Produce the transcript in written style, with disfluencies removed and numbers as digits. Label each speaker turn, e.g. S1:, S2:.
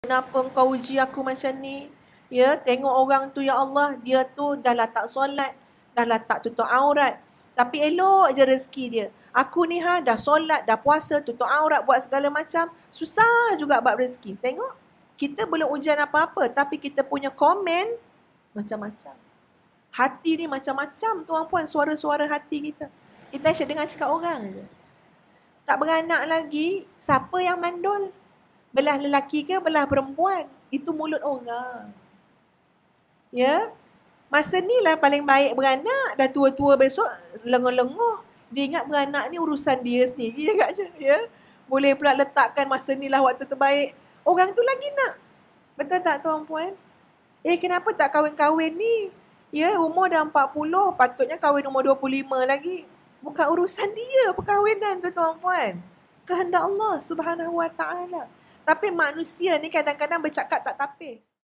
S1: Kenapa engkau uji aku macam ni? Ya, tengok orang tu, ya Allah, dia tu dah lah tak solat, dah lah tak tutup aurat. Tapi elok je rezeki dia. Aku ni dah solat, dah puasa, tutup aurat, buat segala macam. Susah juga buat rezeki. Tengok, kita belum ujian apa-apa, tapi kita punya komen macam-macam. Hati ni macam-macam, tuan-puan, suara-suara hati kita. Kita asyik dengar cakap orang je. Tak beranak lagi, siapa yang mandul? Belah lelaki ke belah perempuan? Itu mulut orang. Ya? Masa ni lah paling baik beranak. Dah tua-tua besok lenguh-lenguh. Dia ingat beranak ni urusan dia sendiri agaknya. Ya? Boleh pula letakkan masa ni lah waktu terbaik. Orang tu lagi nak. Betul tak tuan-puan? Kenapa tak kahwin-kahwin ni? Ya, umur dah 40. Patutnya kahwin umur 25 lagi. Bukan urusan dia perkahwinan tu tuan-puan. Kehendak Allah Subhanahu Wa Ta'ala. Tapi manusia ni kadang-kadang bercakap tak tapis.